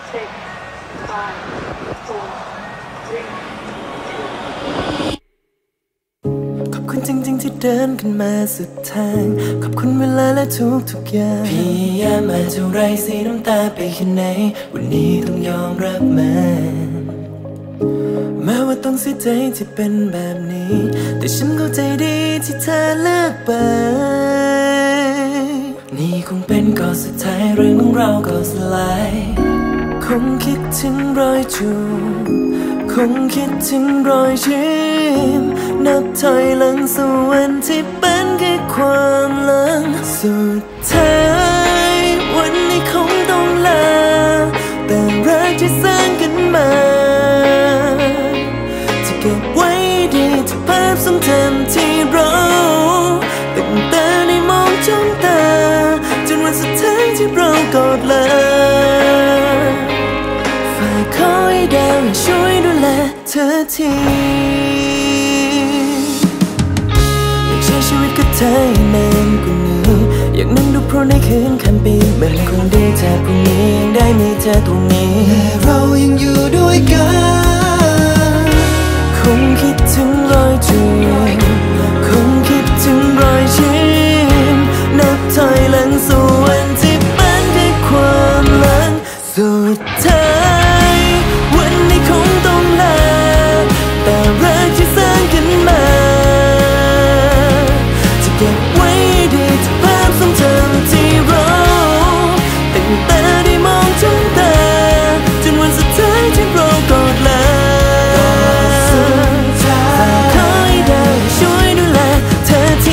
6 5 4 3 2 ขอบคุณจริงๆที่เดินกันมาสุดทางขอบคุณเวลาและทุกอย่างพยายามมาเท่าไรเสียน้ำตาไปแค่ไหนวันนี้ต้องยอมรับแม้ว่าต้องเสียใจที่เป็นแบบนี้แต่ฉันเข้าใจดีที่เธอเลือกไปนี่คงเป็นก่อนสุดท้ายเรื่องของเราก็สลายคงคิดถึงรอยจูบคงคิดถึงรอยยิ้มนับถอยหลังสู่วันที่เป็นแค่ความหลังสุดท้ายวันนี้คงต้องลาแต่รักที่สร้างกันมาจะเก็บไว้ดีที่ภาพทรงจำที่เราตั้งแต่ได้มองจ้องตาจนวันสุดท้ายที่เรากอดลาฝากขอให้ดาวช่วยดูแลเธอทีอยากใช้ชีวิตกับเธอให้นานกว่านี้อยากนั่งดูโปรในคืนค่ำปีมันคงดีถ้าพรุ่งนี้ยังได้มีเธอตรงนี้และเรายังอยู่ด้วยกันคงคิดถึงรอยจูบคงคิดถึงรอยยิ้มนับถอยหลังสู่วันที่เป็นแค่ความหลังสุดท้ายวันนี้คงต้องลาแต่รักที่สร้างกันมาจะเก็บไว้ดีที่ภาพทรงจำที่เราตั้งแต่ได้มองจ้องตาจนวันสุดท้ายที่เรากอดลาขอให้ดาวช่วยดูแลเธอที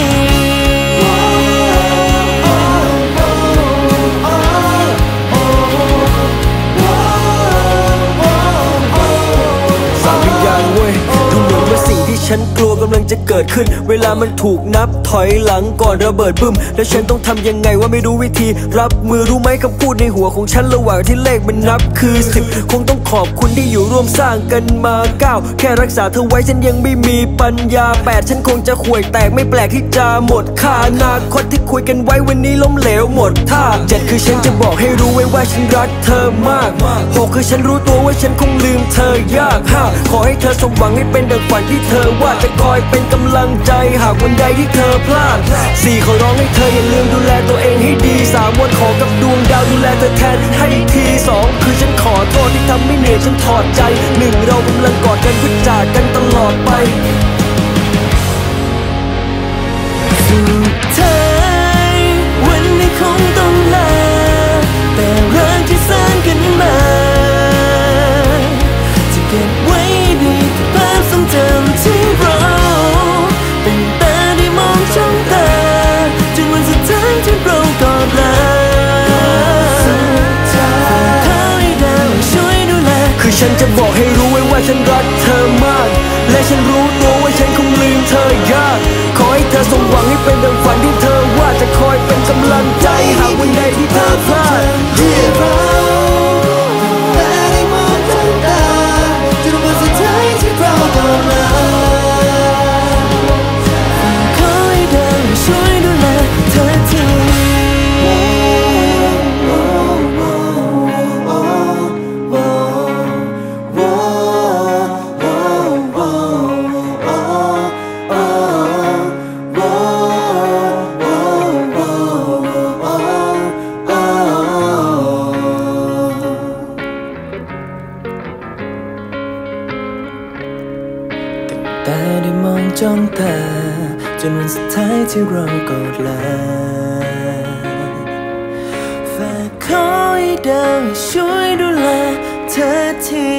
ฉันกลัวกำลังจะเกิดขึ้นเวลามันถูกนับถอยหลังก่อนระเบิดบึ้มแล้วฉันต้องทำยังไงว่าไม่รู้วิธีรับมือรู้ไหมคำพูดในหัวของฉันระหว่างที่เลขมันนับคือ10คงต้องขอบคุณที่อยู่ร่วมสร้างกันมา9แค่รักษาเธอไว้ฉันยังไม่มีปัญญา8ฉันคงจะข่วยแตกไม่แปลกที่จะหมดค่าอนาคตที่คุยกันไว้วันนี้ล้มเหลวหมดท่า7คือฉันจะบอกให้รู้ไว้ว่าฉันรักเธอมาก6คือฉันรู้ตัวว่าฉันคงลืมเธอยาก5ขอให้เธอสมหวังให้เป็นดังฝันที่เธอว่าจะคอยเป็นกำลังใจหากวันใดที่เธอพลาด4ขอร้องให้เธออย่าลืมดูแลตัวเองให้ดี3วันขอกับดวงดาวดูแลเธอแทนให้ที2คือฉันขอโทษที่ทำให้เหนื่อยฉันถอดใจ1เรากำลังกอดกันเพื่อจากกันตลอดไปสุดท้ายวันนี้คงต้องลาแต่รักที่สร้างกันมาจะเก็บไว้ดีที่ภาพทรงจำที่เราตั้งแต่ได้มองจ้องตาจนวันสุดท้ายที่เรากอดลาขอให้ดาวช่วยดูแลคือฉันจะบอกให้รู้ไว้ว่าฉันรักเธอมากและฉันรู้ตัวว่าฉันคงลืมเธอยากขอให้เธอสมหวังให้เป็นดังฝันที่เธอว่าจะคอยเป็นกำลังใจหากวันใดที่เธอพลาดแต่ได้มองจ้องตาจนวันสุดท้ายที่เรากอดลาขอให้ดาวช่วยดูแลเธอทีแต่ได้มองจ้องตาจนวันสุดท้ายที่เรากอดลาฝากขอให้ดาวช่วยดูแลเธอที